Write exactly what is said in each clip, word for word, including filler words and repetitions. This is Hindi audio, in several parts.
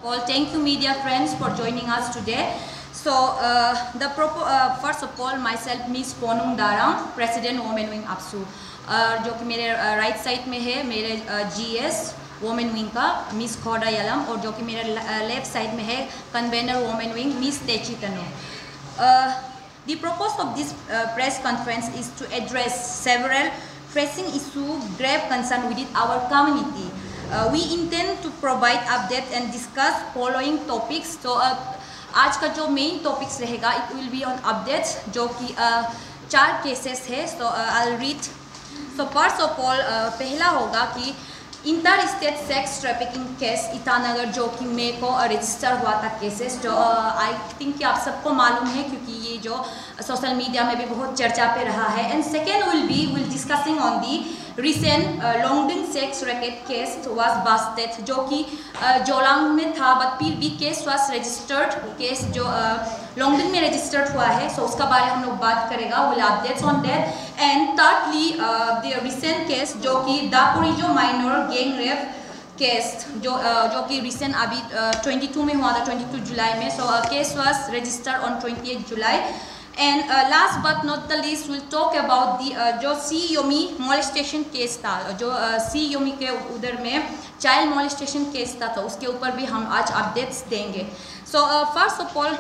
all, thank you media friends for joining us today. So uh, the uh, first of all, myself Miss Ponung Darang, President Women Wing APSU, uh, जो कि मेरे राइट साइड में है मेरे जीएस वोमेन विंग का मिस खोडा यलम, और जो कि मेरे लेफ्ट साइड में है convener women wing miss Techi Tanu. The purpose of this uh, press conference is to address several pressing issues, grave concern within our community. Uh, we intend to provide updates and discuss following topics. So uh, आज का जो main topics रहेगा, it will be on updates, जो कि uh, चार cases है. So uh, I'll read. So first of all, uh, पहला होगा कि inter state sex trafficking case Itanagar जो कि मे को रजिस्टर हुआ था केसेस, जो आई थिंक कि आप सबको मालूम है क्योंकि ये जो सोशल मीडिया में भी बहुत चर्चा पे रहा है. And second will be will discussing on the recent Longding sex racket case was busted, जो कि जोलांग में था, बट फिर भी केस वाज रजिस्टर्ड, केस जो लॉन्गडिंग में रजिस्टर्ड हुआ है. सो so उसका बारे हम लोग बात करेगा, will updates on that. And thirdly the recent case जो कि Daporijo minor gang rape case जो uh, जो कि रिसेंट अभी बाईस में हुआ था, बाईस जुलाई में. So case was registered on अट्ठाईस जुलाई. And last but not the least will talk about the जो सी योमी मोलेस्टेशन केस था, जो सी uh, योमी के उधर में चाइल्ड मोलेस्टेशन केस था, तो उसके ऊपर भी हम आज अपडेट्स देंगे. सो फर्स्ट ऑफ ऑल,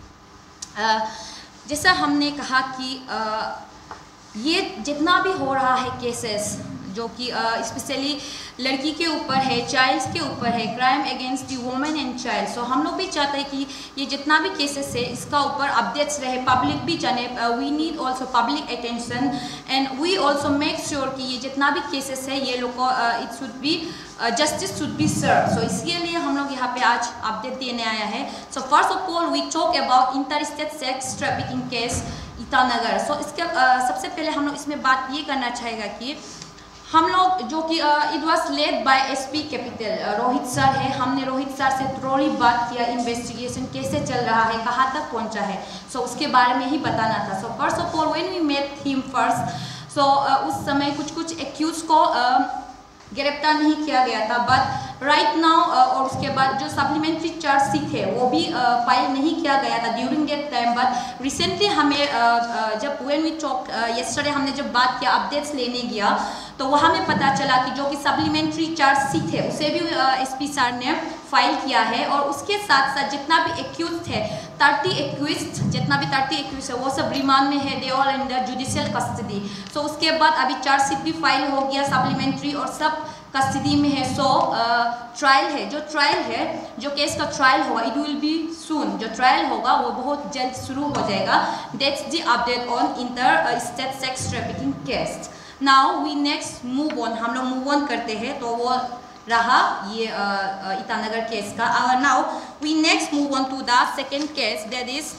जैसा हमने कहा कि uh, ये जितना भी हो रहा है केसेस जो कि स्पेशली uh, लड़की के ऊपर है, चाइल्ड्स के ऊपर है, crime against the women and child. So हम लोग भी चाहते हैं कि ये जितना भी केसेस है इसका ऊपर अपडेट्स रहे, पब्लिक भी जाने. We need also public attention and we also make sure कि ये जितना भी केसेस है ये लोग को it should be justice should be serve. So इसके लिए हम लोग यहाँ पे आज अपडेट देने आया है. So first of all we talk about inter state sex trafficking case Itanagar. So इसके uh, सबसे पहले हम लोग इसमें बात ये करना चाहेगा कि हम लोग जो कि it was led by SP capital Rohit sir है, हमने रोहित सर से थोड़ी बात किया, इन्वेस्टिगेशन कैसे चल रहा है, कहाँ तक पहुँचा है. सो so, उसके बारे में ही बताना था. So first of all when we met him first, so उस समय कुछ कुछ एक्यूज को uh, गिरफ्तार नहीं किया गया था, बट राइट नाउ और उसके बाद जो सप्लीमेंट्री चार्जशीट है वो भी फाइल uh, नहीं किया गया था during that time. But recently हमें uh, uh, जब व्हेन वी टॉक यस्टरडे हमने जब बात किया, अपडेट्स लेने गया, तो वहाँ में पता चला कि जो कि सप्लीमेंट्री चार्जशीट है उसे भी एसपी uh, सर ने फाइल किया है. और उसके साथ साथ जितना भी एक्यूज है, थर्टी एक्यूज जितना भी थर्टी एक्यूज है वो सब रिमांड में है, they all under judicial custody. So उसके बाद अभी चार्जशीट भी फाइल हो गया सप्लीमेंट्री और सब कस्टडी में है. सो ट्रायल है, जो ट्रायल है, जो केस का ट्रायल होगा, इट विल बी सून. जो ट्रायल होगा वो बहुत जल्द शुरू हो जाएगा. That's the update on inter state sex trafficking case. Now we next move on, हम लोग मूव ऑन करते हैं, तो वो रहा ये ईटानगर केस का. Now we next move on to the second case, that is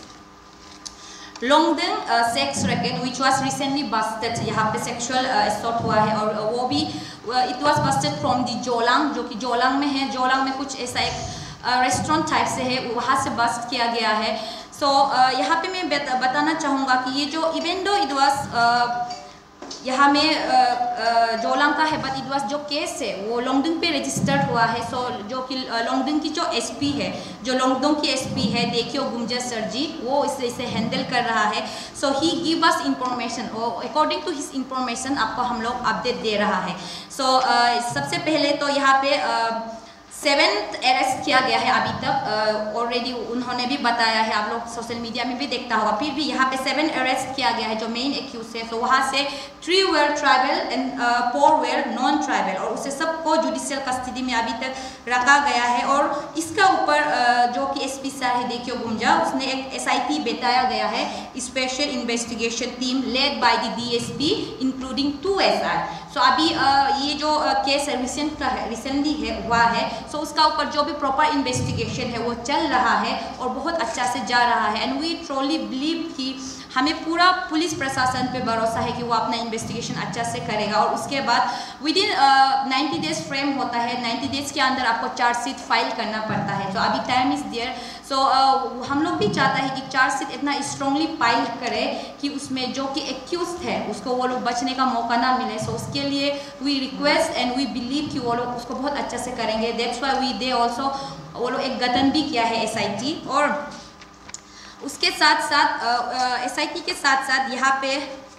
Longding sex racket which was recently busted. यहाँ पे सेक्सुअल असॉल्ट हुआ है और uh, वो भी it was busted from the Jollang, जो कि जोलांग में है. जोलांग में कुछ ऐसा एक रेस्टोरेंट टाइप से है, वहाँ से बस्ट किया गया है. सो so, uh, यहाँ पे मैं बत, बताना चाहूँगा कि ये जो इवेंट दो इट वाज यहाँ में जोलांग का है, बट इट वाज जो केस है वो लॉन्गडिंग पे रजिस्टर्ड हुआ है. सो so, जो कि लॉन्गडिंग की जो एसपी है, जो लॉन्गडिंग की एसपी है देखियो गुमजा सर जी, वो इसे इसे हैंडल कर रहा है. So he give us information, according to his information आपको हम लोग अपडेट दे रहा है. सो so, uh, सबसे पहले तो यहाँ पे uh, सेवेंथ अरेस्ट किया गया है अभी तक. ऑलरेडी uh, उन्होंने भी बताया है, आप लोग सोशल मीडिया में भी देखता होगा. फिर भी यहाँ पे सेवन अरेस्ट किया गया है जो मेन एक्यूज है. तो वहाँ से three were tribal and four were non tribal, और उसे सबको जुडिशियल कस्टडी में अभी तक रखा गया है. और इसका ऊपर uh, जो कि एसपी सर है देखियो गुमजा, उसने एक एसआईटी बैठाया गया है, special investigation team led by the DSP including two SI. So अभी uh, ये जो केस uh, रिसेंट का है, रिसेंटली है हुआ है. सो so, उसका ऊपर जो भी प्रॉपर इन्वेस्टिगेशन है वो चल रहा है और बहुत अच्छा से जा रहा है. एंड वी ट्रूली बिलीव कि हमें पूरा पुलिस प्रशासन पे भरोसा है कि वो अपना इन्वेस्टिगेशन अच्छा से करेगा. और उसके बाद within ninety days frame होता है, नाइन्टी डेज के अंदर आपको चार्जशीट फाइल करना पड़ता है. तो so, अभी time is there. So so, हम लोग भी चाहता है कि चार्जशीट इतना स्ट्रांगली फाइल करे कि उसमें जो कि एक्यूज है उसको वो लोग बचने का मौका ना मिले. सो so, उसके लिए we request and we believe कि वो लोग उसको बहुत अच्छे से करेंगे. That's why we they also वो लोग एक गठन भी किया है एस आई टी, और उसके साथ साथ एस आई टी के साथ साथ यहाँ पे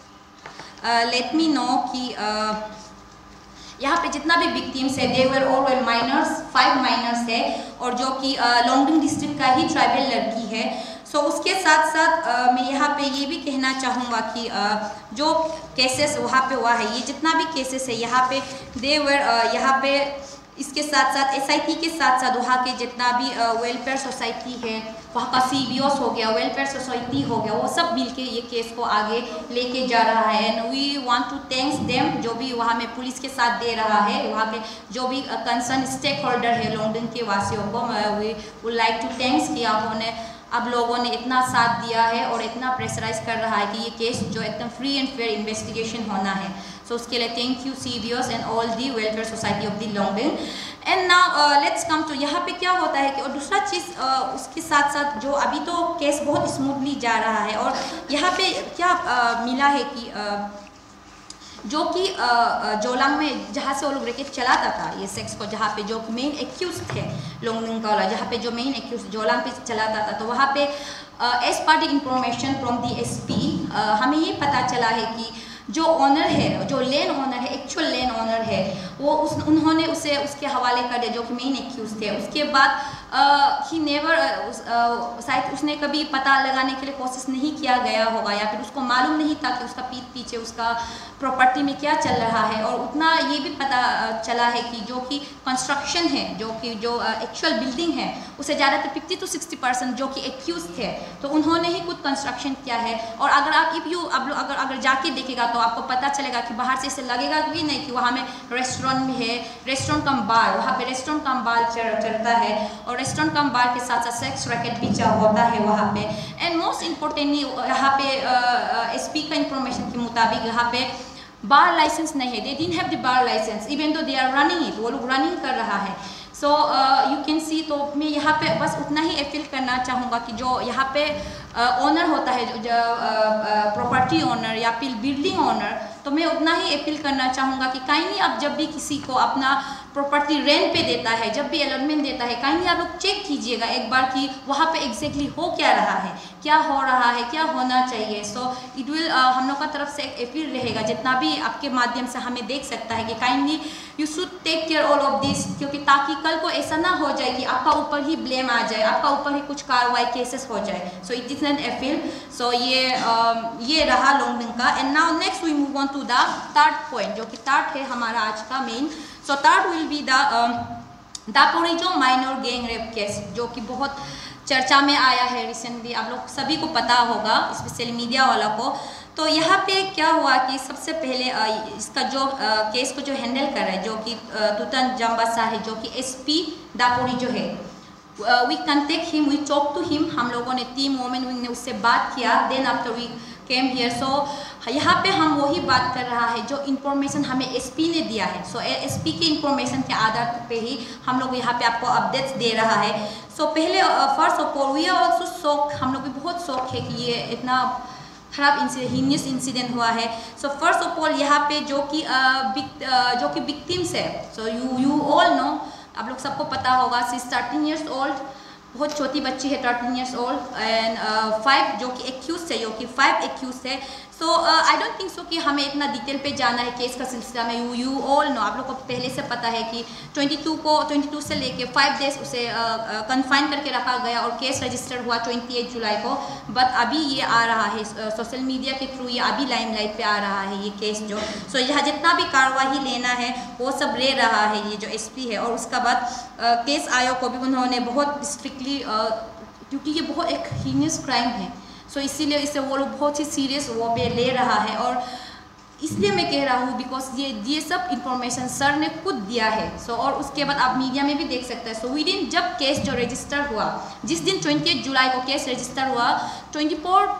लेट मी नो कि uh, यहाँ पे जितना भी विक्टिम्स है they were all well minors, five minors है, और जो कि लोंगडिंग डिस्ट्रिक्ट का ही ट्राइबल लड़की है। सो so, उसके साथ साथ uh, मैं यहाँ पे ये भी कहना चाहूँगा कि uh, जो केसेस वहाँ पे हुआ है, ये जितना भी केसेस है यहाँ पे दे वर uh, यहाँ पे इसके साथ साथ एस आई टी के साथ साथ वहाँ के जितना भी वेलफेयर uh, सोसाइटी है, वहाँ का सी बी ओस हो गया, वेलफेयर सोसाइटी हो गया, वो सब मिल के ये केस को आगे लेके जा रहा है। And we want to thanks them, जो भी वहाँ में पुलिस के साथ दे रहा है, वहाँ के जो भी कंसर्न स्टेक होल्डर है लोंगडिंग के वासियों को, we would like to thanks कि उन्होंने अब लोगों ने इतना साथ दिया है और इतना प्रेशराइज कर रहा है कि ये केस जो एकदम फ्री एंड फेयर इन्वेस्टिगेशन होना है। सो so, उसके लिए thank you C B Os and all the welfare society of the Longding. And now let's come to यहाँ पे क्या होता है कि और दूसरा चीज़ uh, उसके साथ साथ जो अभी तो केस बहुत स्मूथली जा रहा है, और यहाँ पे क्या uh, मिला है कि uh, जो कि जोलांग में जहाँ से वो लोग रैकेट चलाता था ये सेक्स को, जहाँ पे जो मेन एक्यूज थे लोंगडिंग का वाला, जहाँ पे जो मेन एक्यूज जोलांग पे चलाता था, तो वहाँ पे as per the information from the S P हमें ये पता चला है कि जो ऑनर है, जो लेन ऑनर है, एक्चुअल लेन ऑनर है, वो उस उन्होंने उसे उसके हवाले कर दिया जो कि मेन एक्यूज थे। उसके बाद ही नेवर शायद उसने कभी पता लगाने के लिए कोशिश नहीं किया गया होगा, या फिर उसको मालूम नहीं था कि उसका पीठ पीछे उसका प्रॉपर्टी में क्या चल रहा है। और उतना ये भी पता चला है कि जो कि कंस्ट्रक्शन है, जो कि जो एक्चुअल बिल्डिंग है, उसे ज़्यादातर फिफ्टी टू सिक्सटी परसेंट जो कि एक्यूज थे, तो उन्होंने ही खुद कंस्ट्रक्शन किया है। और अगर आप इफ यू अब अगर अगर जाके देखेगा तो आपको पता चलेगा कि बाहर से इसे लगेगा भी नहीं कि वहाँ में रेस्टोरेंट भी है, रेस्टोरेंट कम बार, वहाँ पे रेस्टोरेंट कम बार चलता है, और रेस्टोरेंट कम बार के साथ साथ सेक्स रैकेट भी होता है वहाँ पे। एंड मोस्ट इम्पोर्टेंटली यहाँ पे एस पी का इंफॉर्मेशन के मुताबिक यहाँ पे बार लाइसेंस नहीं है, they didn't have the bar license even though they are running it, वो लोग रनिंग कर रहा है। सो यू कैन सी, तो मैं यहाँ पे बस उतना ही अपील करना चाहूँगा कि जो यहाँ पे ओनर uh, होता है, जो प्रॉपर्टी ओनर या फिर बिल्डिंग ओनर, तो मैं उतना ही अपील करना चाहूँगा कि काइंडली आप जब भी किसी को अपना प्रॉपर्टी रेंट पे देता है, जब भी अलॉटमेंट देता है, काइंडली आप लोग चेक कीजिएगा एक बार कि वहाँ पे एग्जैक्टली हो क्या रहा है, क्या हो रहा है, क्या होना चाहिए। सो इट विल हम लोग का तरफ से एक अपील रहेगा, जितना भी आपके माध्यम से हमें देख सकता है कि kindly you should take care all of this, क्योंकि ताकि कल को ऐसा ना हो जाए कि आपका ऊपर ही ब्लेम आ जाए, आपका ऊपर ही कुछ कार्रवाई केसेस हो जाए। So it is an appeal. So ये uh, ये रहा लोंगडिंग का। And now next we move on to the third point, जो कि थर्ड है हमारा आज का main. So third will be the Daporijo minor gang rape case, जो कि बहुत चर्चा में आया है रिसेंटली, आप लोग सभी को पता होगा, स्पेशली मीडिया वाला को। तो यहाँ पे क्या हुआ कि सबसे पहले इसका जो केस को जो हैंडल कर रहा है, जो कि तुतन जम्बासा है, जो कि एसपी दापोरिजो है, we contact him, we talk to him, हम लोगों ने टीम वोमेन विंग ने उससे बात किया। Then after we came here. So यहाँ पे हम वही बात कर रहा है जो इन्फॉर्मेशन हमें एसपी ने दिया है। सो एसपी के इन्फॉर्मेशन के आधार पे ही हम लोग यहाँ पे आपको अपडेट्स दे रहा है। सो so, पहले first of all we are also shock, हम लोग भी बहुत शौक है कि ये इतना खराब इंसिडेंट, हीनियस इंसिडेंट हुआ है। सो फर्स्ट ऑफ ऑल यहाँ पे जो कि uh, जो कि विक्टिम्स है, so you you all know, आप लोग सबको पता होगा, she is thirteen years old, बहुत छोटी बच्ची है, thirteen years old. And five जो कि एक्यूज है, जो कि फाइव एक्यूज है। सो आई डोंट थिंक सो कि हमें इतना डिटेल पे जाना है केस का सिलसिला में। यू यू ऑल नो, आप लोग को पहले से पता है कि बाईस को बाईस से लेके फाइव डेज उसे कन्फाइन uh, uh, करके रखा गया और केस रजिस्टर्ड हुआ अट्ठाईस जुलाई को। बट अभी ये आ रहा है सोशल uh, मीडिया के थ्रू, ये अभी लाइमलाइट पे आ रहा है ये केस जो। सो so, यहाँ जितना भी कार्रवाई लेना है वो सब ले रहा है ये जो एसपी है। और उसका बाद uh, केस आयोग को भी उन्होंने बहुत स्ट्रिक्टली, uh, क्योंकि ये बहुत एक हीनियस क्राइम है, सो so, इसीलिए इसे वो लोग बहुत ही सीरियस वो पे ले रहा है। और इसलिए मैं कह रहा हूँ बिकॉज ये ये सब इंफॉर्मेशन सर ने खुद दिया है। सो so, और उसके बाद आप मीडिया में भी देख सकते हैं। सो so, विदिन जब केस जो रजिस्टर हुआ, जिस दिन अट्ठाईस जुलाई को केस रजिस्टर हुआ, चौबीस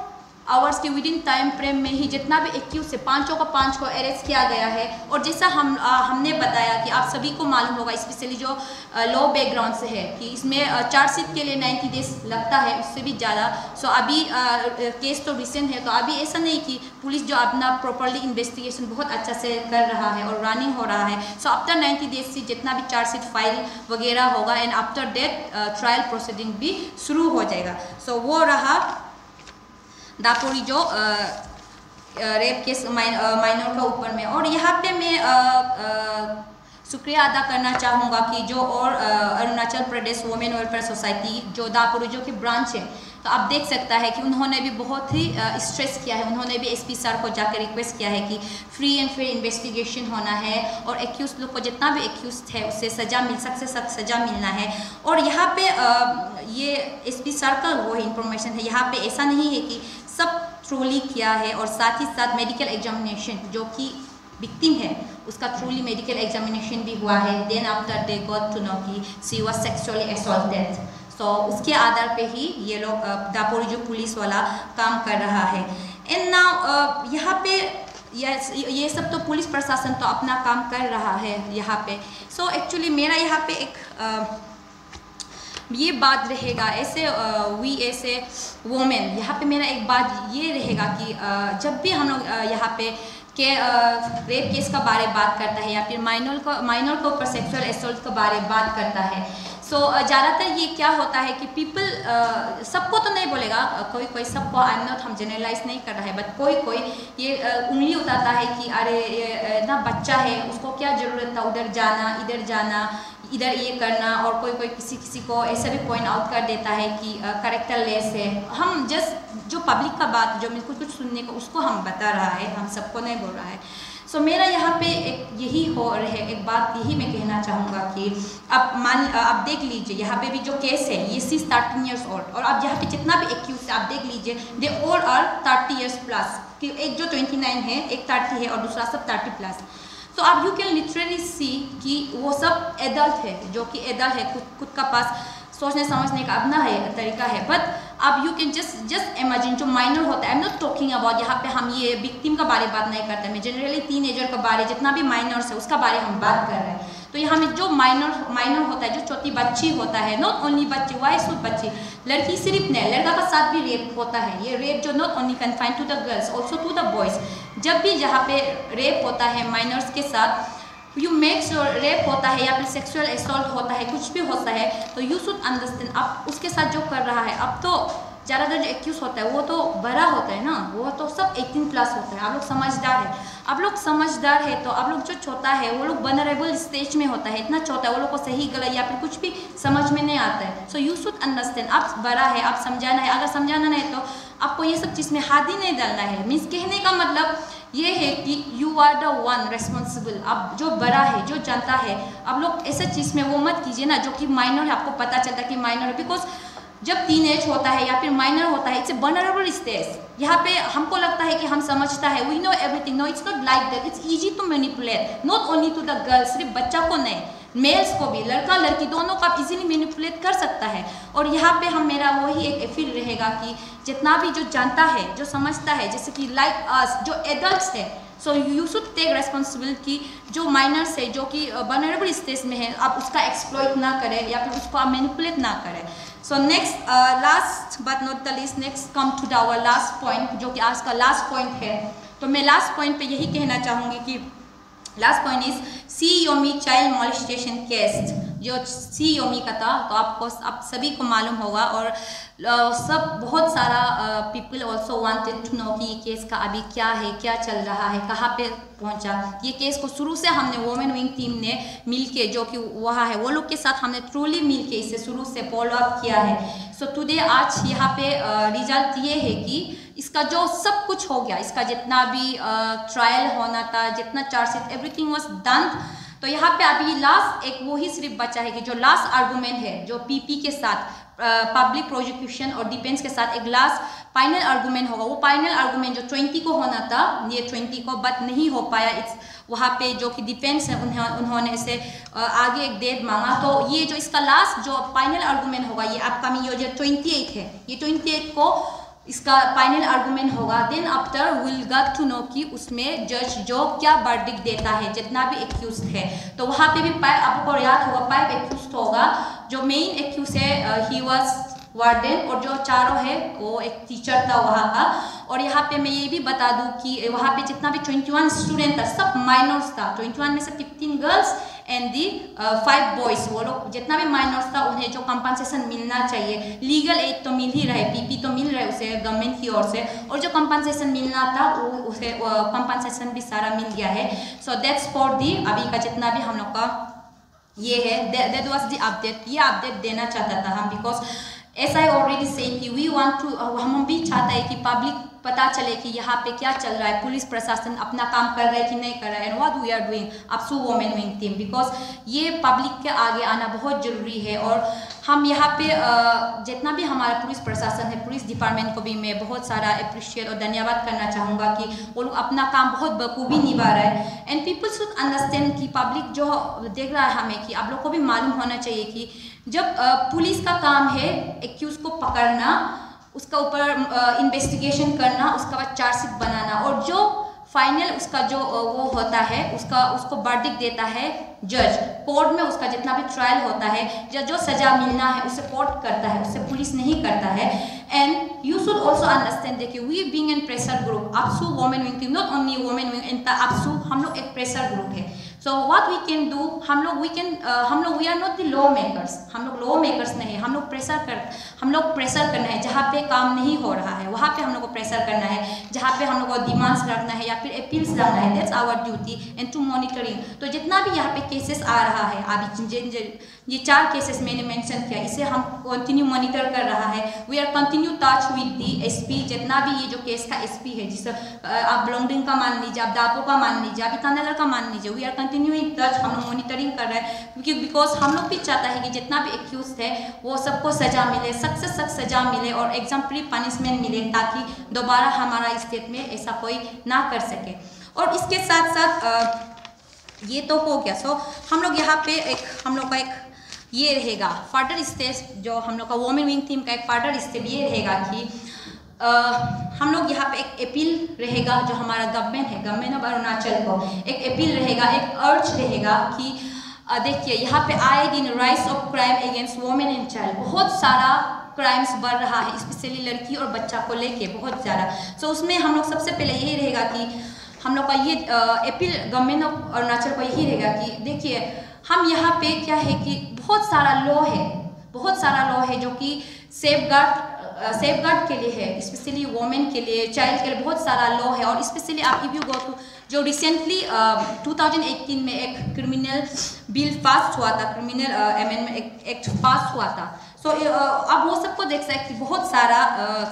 आवर्स के विद इन टाइम फ्रेम में ही जितना भी एक्यूज से पांचों का पांच को अरेस्ट किया गया है। और जैसा हम आ, हमने बताया कि आप सभी को मालूम होगा, स्पेशली जो लो बैकग्राउंड से है, कि इसमें चार्जशीट के लिए नाइन्टी डेज लगता है, उससे भी ज़्यादा। सो अभी आ, केस तो रिसेंट है, तो अभी ऐसा नहीं कि पुलिस जो अपना प्रॉपरली इन्वेस्टिगेशन बहुत अच्छा से कर रहा है और रनिंग हो रहा है। सो आफ्टर नाइन्टी डेज से जितना भी चार्जशीट फाइल वगैरह होगा and after that trial proceeding भी शुरू हो जाएगा। सो so, वो रहा दापोरी जो रेप केस माइनर का ऊपर में। और यहाँ पे मैं आ, आ, शुक्रिया अदा करना चाहूँगा कि जो और Arunachal Pradesh women welfare society जो दापोरी जो की ब्रांच है, तो आप देख सकता है कि उन्होंने भी बहुत ही स्ट्रेस किया है। उन्होंने भी एसपी सर को जाकर रिक्वेस्ट किया है कि फ्री एंड फेयर इन्वेस्टिगेशन होना है और एक्यूज लोग को जितना भी एक्यूज है उससे सज़ा मिल सख्त से सख्त सज़ा मिलना है। और यहाँ पे ये एसपी सर का वो इंफॉर्मेशन है, यहाँ पे ऐसा नहीं है कि सब ट्रूली किया है, और साथ ही साथ मेडिकल एग्जामिनेशन जो कि विक्टिम है उसका ट्रूली मेडिकल एग्जामिनेशन भी हुआ है। Then after they got to know कि she was sexually assaulted. So उसके आधार पे ही ये लोग दापोरी जो पुलिस वाला काम कर रहा है। एंड नाउ यहाँ पे यस ये सब तो पुलिस प्रशासन तो अपना काम कर रहा है यहाँ पे। सो so, एक्चुअली मेरा यहाँ पे एक uh, ये बात रहेगा ऐसे वी ऐसे वोमेन, यहाँ पे मेरा एक बात ये रहेगा कि uh, जब भी हम लोग uh, यहाँ पे के रेप केस का बारे बात करता है या फिर माइनर को माइनर को ऊपर सेक्सुअल असॉल्ट के बारे बात करता है, सो so, ज़्यादातर ये क्या होता है कि पीपल uh, सबको तो नहीं बोलेगा, uh, कोई कोई सबको, आई एम नॉट, हम जनरलाइज नहीं कर रहा है, बट कोई कोई ये uh, उंगली उठाता है कि अरे ये ना बच्चा है, उसको क्या ज़रूरत था उधर जाना, इधर जाना, इधर ये करना। और कोई कोई किसी किसी को ऐसा भी पॉइंट आउट कर देता है कि कैरेक्टर लेस है। हम जस्ट जो पब्लिक का बात जो मेरे को कुछ सुनने को उसको हम बता रहा है, हम सबको नहीं बोल रहा है। सो so, मेरा यहाँ पे एक यही हो रहे एक बात यही मैं कहना चाहूँगा कि अब मान आप देख लीजिए यहाँ पे भी जो केस है ये सी थर्टीन ईयर्स ओल्ड, और आप यहाँ पे जितना भी एक्यूज आप देख लीजिए they all are thirty years plus, कि एक जो ट्वेंटी नाइन है, एक थर्टी है और दूसरा सब थर्टी प्लस। तो आप यू कैन लिटरली सी कि वो सब एडल्ट है, जो कि एडल्ट है, खुद खुद का पास सोचने समझने का अपना है तरीका है। बट अब you can just just imagine जो माइनर होता है, I am not talking about, यहाँ पे हम ये विक्टिम का बारे बात नहीं करते, मैं जनरली टीन एजर के बारे जितना भी माइनर्स है उसका बारे हम बात कर रहे हैं। तो यहाँ में जो माइनर माइनर होता है, जो छोटी बच्ची होता है, नॉट ओनली बच्ची, वाई शुड बच्ची, लड़की सिर्फ नहीं, लड़का का साथ भी रेप होता है। ये रेप जो not only confined to the girls, also to the boys. जब भी जहाँ पे रेप होता है माइनर्स के साथ, यू मेक श्योर रेप होता है या फिर सेक्सुअल असॉल्ट होता है, कुछ भी होता है, तो यू शुड अंडरस्टैंड आप उसके साथ जो कर रहा है। अब तो ज़्यादातर जो एक्यूज होता है वो तो बड़ा होता है ना, वो तो सब एटीन प्लस होता है। आप लोग समझदार है, आप लोग समझदार है, तो आप लोग जो छोटा है वो लोग वनरेबल स्टेज में होता है, इतना छोटा है, वो लोग को सही गलत या फिर कुछ भी समझ में नहीं आता है। सो यू शुड अंडरस्टैंड, आप बड़ा है, आप समझाना है, अगर समझाना नहीं तो आपको ये सब चीज़ में हाथ ही नहीं डालना है। मीन्स कहने का मतलब ये है कि you are the one responsible, आप जो बड़ा है, जो जानता है, आप लोग ऐसा चीज़ में वो मत कीजिए ना जो कि माइनर है, आपको पता चलता है कि माइनर है। बिकॉज जब टीन एज होता है या फिर माइनर होता है, इट्स ए वनरेबल स्टेज। यहाँ पे हमको लगता है कि हम समझता है, we know everything, no it's not like that, it's easy to manipulate, not only to the girls, सिर्फ बच्चा को नहीं, मेल्स को भी, लड़का लड़की दोनों को आप इजीली मैनिपुलेट कर सकता है। और यहाँ पे हम मेरा वही एक अपील रहेगा कि जितना भी जो जानता है, जो समझता है, जैसे कि लाइक अस जो एडल्ट्स है, so you should take responsibility. जो माइनर्स है, जो कि वनरेबल स्टेज में है, आप उसका एक्सप्लॉइट ना करें या फिर उसको आप मैनिपुलेट ना करें। So next last but not the least, next come to the our last point, जो कि आज का लास्ट पॉइंट है। तो मैं लास्ट पॉइंट पे यही कहना चाहूँगी कि लास्ट पॉइंट इज सी योमी चाइल्ड मॉलेस्टेशन केस, जो सी योमी का था, तो आपको आप सभी को मालूम होगा। और uh, सब बहुत सारा people also wanted to know कि ये केस का अभी क्या है, क्या चल रहा है, कहाँ पे पहुंचा। ये केस को शुरू से हमने वुमेन विंग टीम ने मिलके, जो कि वहाँ है, वो लोग के साथ हमने ट्रूली मिलके इसे शुरू से फॉलो अप किया है। सो so, टुडे आज यहाँ पे रिजल्ट uh, ये है कि इसका जो सब कुछ हो गया, इसका जितना भी ट्रायल uh, होना था, जितना चार्जशीट, एवरीथिंग वाज डन। तो यहाँ पे अभी लास्ट एक वो ही सिर्फ बचा है कि जो लास्ट आर्गूमेंट है, जो पीपी के साथ, पब्लिक प्रोसिक्यूशन और डिफेंस के साथ एक लास्ट फाइनल आर्गूमेंट होगा। वो फाइनल आर्गूमेंट जो ट्वेंटी को होना था, ये ट्वेंटी को बट नहीं हो पाया। इट्स वहाँ पे जो कि डिफेंस है, उन्हें उन्होंने इसे आगे एक डेट मांगा। तो ये जो इसका लास्ट जो फाइनल आर्गूमेंट होगा, ये अपकमिंग जो ट्वेंटी एट है, ये ट्वेंटी एट को इसका फाइनल आर्गुमेंट होगा, then after will get to know कि उसमें जज जो क्या वर्डिक्ट देता है जितना भी एक्यूज है। तो वहाँ पे भी फाइव, आपको याद होगा फाइव एक्यूज होगा। जो मेन एक्यूज है ही वाज वार्डन, और जो चारों है वो एक टीचर था वहाँ का। और यहाँ पे मैं ये भी बता दूँ कि वहाँ पे जितना भी इक्कीस स्टूडेंट था सब माइनर्स था। इक्कीस में से पंद्रह girls and the five boys, वो लोग जितना भी माइनर्स था उन्हें जो कंपनसेशन मिलना चाहिए, लीगल एड तो मिल ही रहा है, पीपी तो मिल रहा है उसे गवर्नमेंट की ओर से, और जो कंपनसेशन मिलना था वो उसे कंपनसेशन भी सारा मिल गया है। सो दैट्स फॉर दी अभी का जितना भी हम लोग का ये है, दैट वाज दी अपडेट। ये अपडेट देना चाहता था हम, because as I already said कि वी वांट टू, हम भी चाहता है कि पब्लिक पता चले कि यहाँ पे क्या चल रहा है, पुलिस प्रशासन अपना काम कर रहा है कि नहीं कर रहा है, and what we are doing APSU women wing team, because ये पब्लिक के आगे आना बहुत ज़रूरी है। और हम यहाँ पे जितना भी हमारा पुलिस प्रशासन है, पुलिस डिपार्टमेंट को भी मैं बहुत सारा अप्रिशिएट और धन्यवाद करना चाहूँगा कि वो लोग अपना काम बहुत बखूबी निभा रहा है। एंड पीपल शुड अंडरस्टैंड कि पब्लिक जो देख रहा है हमें, कि आप लोग को भी मालूम होना चाहिए कि जब पुलिस का काम है एक्यूज को पकड़ना, उसका ऊपर इन्वेस्टिगेशन करना, उसका बाद चार्जशीट बनाना, और जो फाइनल उसका जो वो होता है उसका उसको वर्डिक्ट देता है जज, कोर्ट में उसका जितना भी ट्रायल होता है, जो जो सजा मिलना है उसे कोर्ट करता है, उससे पुलिस नहीं करता है। And you should also understand देखिए, we being in pressure group APSU women wing team, not only women wing, in APSU हम लोग एक प्रेशर ग्रुप है। So what we can do, हम लोग वी कैन हम लोग we are not the law makers, हम लोग लॉ मेकर्स नहीं, हम लोग प्रेशर कर हम लोग प्रेशर करना है जहाँ पे काम नहीं हो रहा है वहाँ पे हम लोग को प्रेशर करना है, जहाँ पे हम लोग को डिमांड्स रखना है या फिर अपील्स रखना है, that's our duty and to monitoring. तो जितना भी यहाँ पे केसेस आ रहा है अभी, ये चार केसेस मैंने मेंशन किया, इसे हम कंटिन्यू मॉनिटर कर रहा है। We are continue touch with the SP, जितना भी ये जो केस का एसपी है, जिसे आप ब्लोंगडिंग का मान लीजिए, आप दापो का मान लीजिए, आप ईटानगर का मान लीजिए, we are continue in touch, हम लोग मॉनिटरिंग कर रहे हैं, क्योंकि बिकॉज हम लोग भी चाहता है कि जितना भी एक्यूज है वो सबको सजा मिले, सख्त से सख्त सजा मिले और एग्जाम्पलरी पनिशमेंट मिले, ताकि दोबारा हमारा स्टेट में ऐसा कोई ना कर सके। और इसके साथ साथ ये तो हो गया। सो हम लोग यहाँ पे एक हम लोग का एक ये रहेगा फर्दर स्टेप, जो हम लोग का वुमेन विंग टीम का एक फर्दर स्टेप ये रहेगा कि आ, हम लोग यहाँ पे एक अपील रहेगा, जो हमारा गवर्नमेंट है, गवर्नमेंट ऑफ अरुणाचल को एक अपील रहेगा, एक अर्ज रहेगा कि देखिए यहाँ पे आए दिन rise of crime against women and child, बहुत सारा क्राइम्स बढ़ रहा है, स्पेशली लड़की और बच्चा को लेके बहुत ज़्यादा। सो so, उसमें हम लोग सबसे पहले यही रहेगा कि हम लोग का ये अपील गवर्नमेंट ऑफ अरुणाचल को यही रहेगा कि देखिए हम यहाँ पे क्या है कि बहुत सारा लॉ है, बहुत सारा लॉ है जो कि सेफ गार्ड सेफ गार्ड के लिए है, स्पेशली वुमेन के लिए, चाइल्ड के लिए बहुत सारा लॉ है। और स्पेशली आप इफ यू गो टू जो रिसेंटली टू थाउजेंड एटीन में एक क्रिमिनल बिल पास हुआ था, क्रिमिनल अमेंडमेंट एक्ट पास हुआ था। सो so, uh, अब वो सबको देख सकते बहुत सारा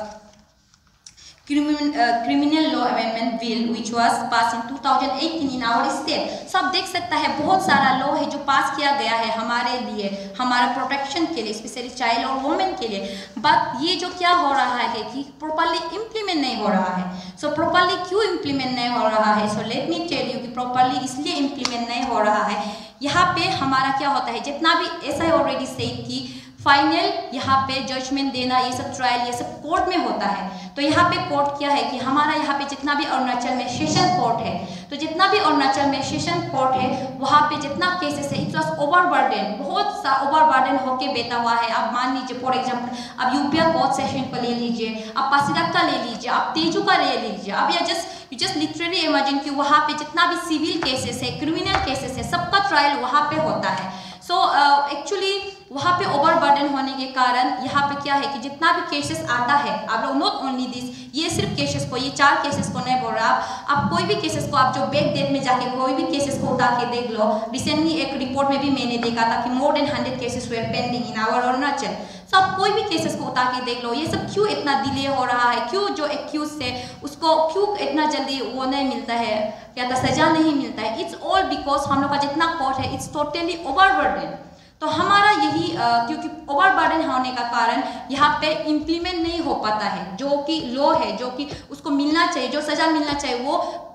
criminal law amendment bill which was pass in two thousand eighteen in our state. सब देख सकता है बहुत सारा लॉ है जो पास किया गया है हमारे लिए, हमारा प्रोटेक्शन के लिए, स्पेशली चाइल्ड और वुमेन के लिए। बट ये जो क्या हो रहा है कि प्रॉपरली इम्प्लीमेंट नहीं हो रहा है। सो so, प्रॉपरली क्यों इम्प्लीमेंट नहीं हो रहा है? So let me tell you कि प्रॉपरली इसलिए इम्प्लीमेंट नहीं हो रहा है। यहाँ पे हमारा क्या होता है, जितना भी एस आई ऑलरेडी सेड कि फाइनल यहाँ पे जजमेंट देना, ये सब ट्रायल ये सब कोर्ट में होता है। तो यहाँ पे कोर्ट क्या है कि हमारा यहाँ पे जितना भी अरुणाचल में सेशन कोर्ट है, तो जितना भी अरुणाचल में सेशन कोर्ट है वहाँ पे जितना केसेस है इट वॉज ओवरबर्डन, बहुत सा ओवरबर्डन होके बैठा हुआ है। आप मान लीजिए फॉर एग्जाम्पल आप यूपिया कोर्ट सेशन को ले लीजिए, आप पासीघाट का ले लीजिए, आप तेजू का ले लीजिए, आप या just you just literally imagine कि वहाँ पे जितना भी सिविल केसेस है, क्रिमिनल केसेस है, सबका ट्रायल वहाँ पे होता है। सो एक्चुअली वहाँ पे ओवरबर्डन होने के कारण यहाँ पे क्या है कि जितना भी केसेस आता है, आप लोग नॉट ओनली दिस, ये सिर्फ केसेस को, ये चार केसेस को नहीं बोल रहा, आप आप कोई भी केसेस को आप जो बैक डेट में जाके कोई भी केसेस को उठा के देख लो। रिसेंटली एक रिपोर्ट में भी मैंने देखा था कि more than hundred cases were pending in our Arunachal. So आप कोई भी केसेस को उठा के देख लो, ये सब क्यों इतना डिले हो रहा है, क्यों जो एक्यूज है उसको क्यों इतना जल्दी वो नहीं मिलता है, क्या था सजा नहीं मिलता है। इट्स ऑल बिकॉज हम लोग का जितना कोर्ट है इट्स टोटली ओवरबर्डन। तो हमारा यही क्योंकि ओवरबर्डन होने का कारण यहाँ पे इम्प्लीमेंट नहीं हो पाता है, जो कि लॉ है, जो कि उसको मिलना चाहिए, जो सजा मिलना चाहिए वो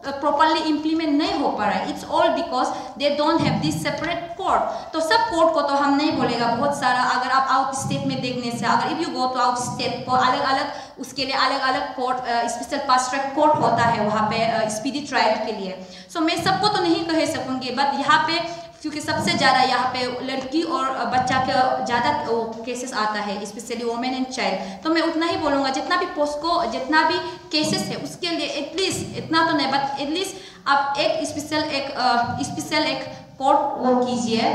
प्रॉपरली इम्प्लीमेंट नहीं हो पा रहा है। It's all because they don't have this separate court. तो सब कोर्ट को तो हम नहीं बोलेगा, बहुत सारा अगर आप आउट स्टेट में देखने से, अगर if you go to out state तो अलग अलग उसके लिए अलग अलग court, special fast track court होता है वहाँ पे स्पीडी ट्रायल के लिए। सो so, मैं सबको तो नहीं कह सकूँगी, बट यहाँ पे क्योंकि सबसे ज़्यादा यहाँ पे लड़की और बच्चा के ज़्यादा केसेस आता है, स्पेशली वोमेन एंड चाइल्ड, तो मैं उतना ही बोलूँगा जितना भी पोस्को जितना भी केसेस है उसके लिए एटलीस्ट, इतना तो नहीं बट एटलीस्ट आप एक स्पेशल एक स्पेशल एक कोर्ट वो कीजिए,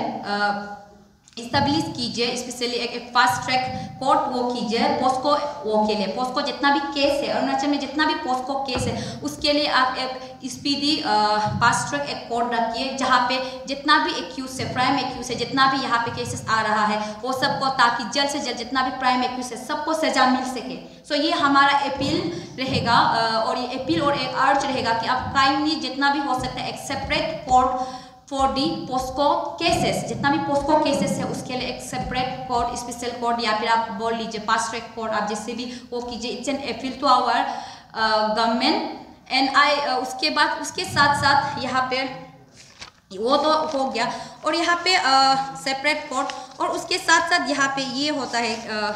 इस्टेब्लिश कीजिए, स्पेशली एक, एक फास्ट ट्रैक कोर्ट वो कीजिए पोस्को वो के लिए। पोस्को जितना भी केस है अरुणाचल में, जितना भी पोस्को केस है उसके लिए आप एक स्पीडी फास्ट ट्रैक एक कोर्ट रखिए जहाँ पे जितना भी एक्यूज है, प्राइम एक्यूज है, जितना भी यहाँ पे केसेस आ रहा है वो सबको, ताकि जल्द से जल्द जितना भी प्राइम एक्यूज है सबको सजा मिल सके। सो so, ये हमारा अपील रहेगा और ये अपील और एक अर्ज रहेगा कि आप काइंडली जितना भी हो सकता है एक separate court for the POCSO cases, जितना भी पोस्को केसेस है उसके लिए एक सेपरेट कोर्ट, स्पेशल कोर्ट या फिर आप बोल लीजिए फास्ट ट्रैक कोर्ट, आप जिससे भी वो कीजिए। It's an appeal to our government and I. उसके बाद उसके साथ साथ यहाँ पे वो तो हो गया, और यहाँ पे सेपरेट कोर्ट, और उसके साथ साथ यहाँ पे ये होता है uh,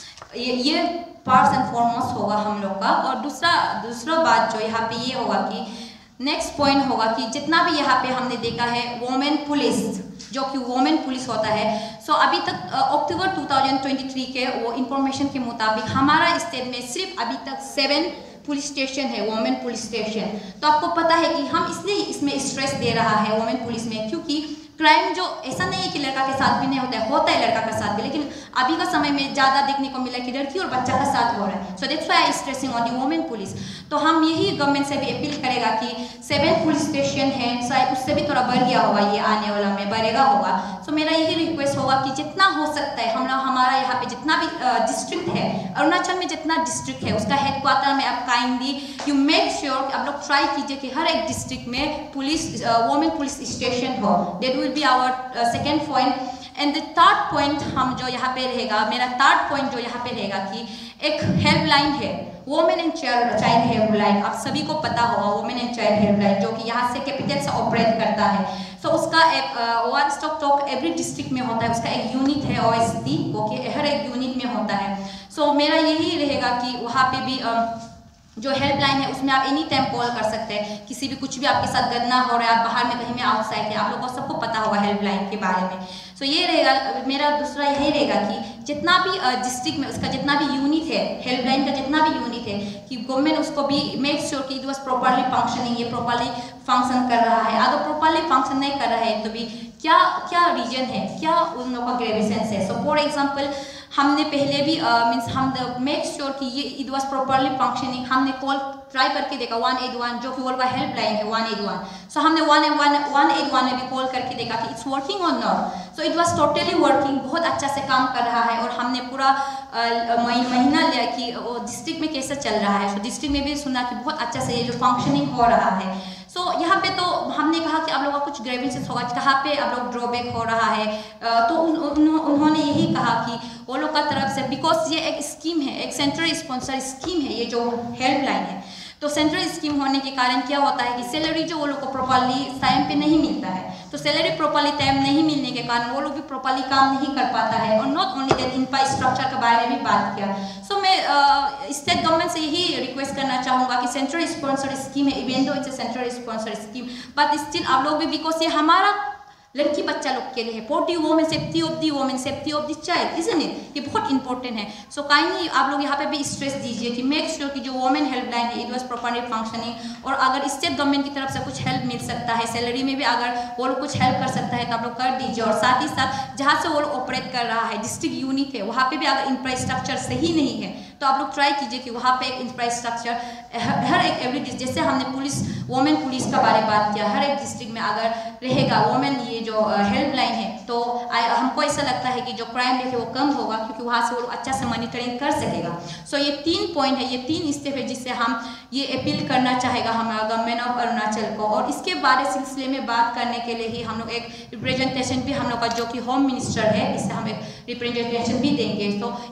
ये ये फर्स्ट एंड फॉरमोस्ट होगा हम लोग का। और दूसरा दूसरा बात जो यहाँ पे ये होगा कि नेक्स्ट पॉइंट होगा कि जितना भी यहाँ पे हमने देखा है वोमेन पुलिस, जो कि वोमेन पुलिस होता है। सो so, अभी तक अक्टूबर दो हज़ार तेईस के वो इंफॉर्मेशन के मुताबिक हमारा स्टेट में सिर्फ अभी तक सेवन पुलिस स्टेशन है, वोमेन पुलिस स्टेशन। तो आपको पता है कि हम इसलिए इसमें स्ट्रेस दे रहा है वोमेन पुलिस में, क्योंकि क्राइम जो ऐसा नहीं है कि लड़का के साथ भी नहीं होता है, होता है लड़का का साथ भी, लेकिन अभी का समय में ज़्यादा देखने को मिला कि लड़की और बच्चा का साथ हो रहा है। So that's why I stressing on the women police. तो हम यही गवर्नमेंट से भी अपील करेगा कि सेवन पुलिस स्टेशन है, शायद उससे भी थोड़ा बढ़ गया होगा, ये आने वाला में बढ़ेगा होगा। सो मेरा यही रिक्वेस्ट होगा कि जितना हो सकता है हम लोग, हमारा यहाँ पे जितना भी डिस्ट्रिक्ट है अरुणाचल में, जितना डिस्ट्रिक्ट है उसका हेडक्वार्टर में आप काइंडली यू मेक श्योर आप लोग ट्राई कीजिए कि हर एक डिस्ट्रिक्ट में पुलिस वोमेन पुलिस स्टेशन हो। That will be our second point. And the third point हम जो यहाँ पे रहेगा, मेरा थर्ड पॉइंट जो यहाँ पे रहेगा कि एक हेल्पलाइन है, वोमेन एंड चाइल्ड हेल्पलाइन। आप सभी को पता होगा वोमेन एंड चाइल्ड हेल्पलाइन, जो कि यहाँ से कैपिटल से ऑपरेट करता है। सो so, उसका एक one stop talk every district में होता है, उसका एक यूनिट है ओ एस टी, वो कि हर एक यूनिट में होता है। सो so, मेरा यही रहेगा कि वहाँ पे भी uh, जो हेल्पलाइन है उसमें आप एनी टाइम कॉल कर सकते हैं, किसी भी कुछ भी आपके साथ गंदा हो रहा है, आप बाहर में कहीं में आउटसाइड है, आप लोगों को सबको पता होगा हेल्पलाइन के बारे में। सो so, ये रहेगा मेरा दूसरा यही रहेगा कि जितना भी डिस्ट्रिक्ट में उसका जितना भी यूनिट है, हेल्पलाइन का जितना भी यूनिट है, कि गवर्नमेंट उसको भी मेक श्योर कि इट वाज प्रॉपरली फंक्शनिंग, ये प्रॉपरली फंक्शन कर रहा है। अगर प्रॉपरली फंक्शन नहीं कर रहा है तो भी क्या क्या रीजन है, क्या उन लोगों का ग्रेविसेंस है। सो फॉर एग्जाम्पल हमने पहले भी मीन्स uh, हम मेक श्योर कि ये इट वाज प्रॉपरली फंक्शनिंग, हमने कॉल ट्राई करके देखा वन एट वन, जो कि वो हेल्पलाइन है वन एट वन। सो हमने वन वन एट वन में भी कॉल करके देखा कि इट्स वर्किंग और नॉट। So it was totally working, बहुत अच्छा से काम कर रहा है। और हमने पूरा uh, महीना लिया कि वो डिस्ट्रिक्ट में कैसे चल रहा है। सो so, डिस्ट्रिक्ट में भी सुना कि बहुत अच्छा से ये जो फंक्शनिंग हो रहा है। सो so, यहाँ पे तो हमने कहा कि आप लोगों का कुछ ग्रेविसेंस होगा, कहाँ पे आप लोग ड्रॉबैक हो रहा है। तो उन, उन, उन्होंने यही कहा कि वो लोग का तरफ से, बिकॉज ये एक स्कीम है, एक सेंट्रल स्पॉन्सर स्कीम है ये जो हेल्पलाइन है, तो सेंट्रल स्कीम होने के कारण क्या होता है कि सैलरी जो वो लोग को प्रॉपरली टाइम पे नहीं मिलता है। तो सैलरी प्रॉपरली टाइम नहीं मिलने के कारण वो लोग भी प्रॉपरली काम नहीं कर पाता है। और नॉट ओनली दैट, इंफ्रास्ट्रक्चर के बारे में भी बात किया। सो so, मैं स्टेट गवर्नमेंट से यही रिक्वेस्ट करना चाहूँगा कि सेंट्रल स्पॉन्सर स्कीम है, even though it's a central sponsor scheme, but still आप लोग भी, बिकॉज ये हमारा लड़की बच्चा लोग के लिए है, for the women, safety of the women, safety of the child, isn't it, ये बहुत इंपॉर्टेंट है। सो काइंडली आप लोग यहाँ पे भी स्ट्रेस दीजिए कि मेक श्योर कि जो वोमेन हेल्पलाइन है इट वाज प्रॉपरली फंक्शनिंग। और अगर स्टेट गवर्नमेंट की तरफ से कुछ हेल्प मिल सकता है, सैलरी में भी अगर वो लोग कुछ हेल्प कर सकता है तो आप लोग कर दीजिए। और साथ ही साथ जहाँ से वो लोग ऑपरेट कर रहा है, डिस्ट्रिक्ट यूनिट है, वहाँ पे भी अगर इंफ्रास्ट्रक्चर सही नहीं है तो आप लोग ट्राई कीजिए कि वहाँ पे एक इंफ्रास्ट्रक्चर हर एक एवरी डिस्ट्रिक्ट, जैसे हमने पुलिस वोमेन पुलिस का बारे में बात किया, हर एक डिस्ट्रिक्ट में अगर रहेगा वोमेन ये जो हेल्पलाइन है तो हमको ऐसा लगता है कि जो क्राइम रेट है वो कम होगा, क्योंकि वहाँ से वो लोग अच्छा से मॉनिटरिंग कर सकेगा। सो so, ये तीन पॉइंट है, ये तीन स्टेप है जिससे हम ये अपील करना चाहेगा हमारा गवर्नमेंट ऑफ अरुणाचल को। और इसके बारे सिलसिले में बात करने के लिए ही हम लोग एक रिप्रेजेंटेशन भी हम लोग का जो कि होम मिनिस्टर है, इससे हम एक रिप्रेजेंटेशन भी देंगे। तो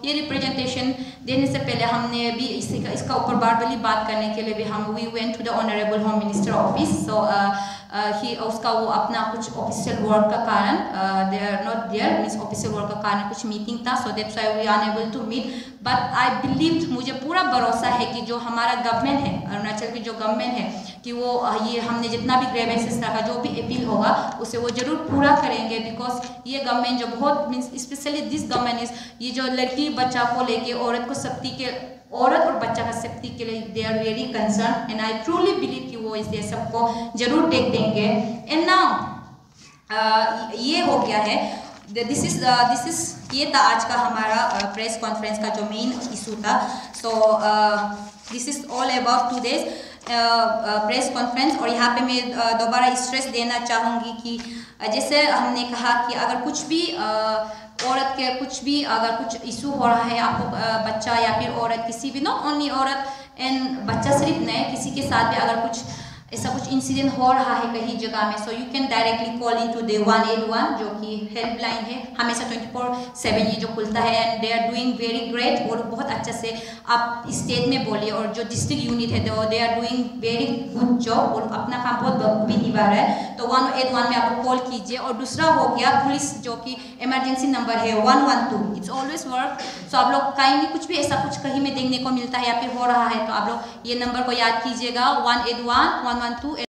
ये रिप्रेजेंटेशन देने से पहले हमने भी इसी का इसका ऊपर बार वाली बात करने के लिए भी हम we went to the honourable home minister office. So he उसका वो अपना कुछ ऑफिशियल वर्क का कारण they are not there, means official work का कारण कुछ मीटिंग था, so that's why we are unable to meet. But I believe, मुझे पूरा भरोसा है कि जो हमारा गवर्नमेंट है, अरुणाचल की जो गवर्नमेंट है, कि वो ये हमने जितना भी ग्रेवेंसेस रखा, जो भी अपील होगा उसे वो जरूर पूरा करेंगे। बिकॉज ये गवर्नमेंट जो बहुत means specially this government is, ये जो लड़की बच्चा को लेके, औरत को सेफ्टी के, औरत और बच्चा का सेफ्टी के लिए they are very concern and I truly believe कि वो इस सबको जरूर देख देंगे। एंड नाउ ये हो गया है, दिस इज दिस इज ये था आज का हमारा प्रेस uh, कॉन्फ्रेंस का जो मेन इशू था। So this is all about today's press conference. और यहाँ पे मैं uh, दोबारा स्ट्रेस देना चाहूँगी कि uh, जैसे हमने कहा कि अगर कुछ भी uh, औरत के कुछ भी अगर कुछ इशू हो रहा है, आपको uh, बच्चा या फिर औरत, किसी भी, नॉट ओनली औरत एंड बच्चा सिर्फ नहीं, किसी के साथ भी अगर कुछ ऐसा कुछ इंसिडेंट हो रहा है कहीं जगह में, so you can directly call in to the one eight one, जो कि हेल्पलाइन है, हमेशा ट्वेंटी फोर सेवन ये जो खुलता है। And they are doing very great, वो लोग बहुत अच्छे से, आप स्टेट में बोलिए, और जो डिस्ट्रिक्ट यूनिट है तो they are doing very good job, और अपना काम बहुत बखूबी निभा रहा है। तो वन एट वन में आप कॉल कीजिए। और दूसरा हो गया पुलिस, जो कि इमरजेंसी नंबर है one one two, it's always work. So आप लोग कहीं भी कुछ भी ऐसा कुछ कहीं में देखने को मिलता है या फिर हो रहा है, तो आप लोग ये नंबर को याद कीजिएगा, one eight one one one to.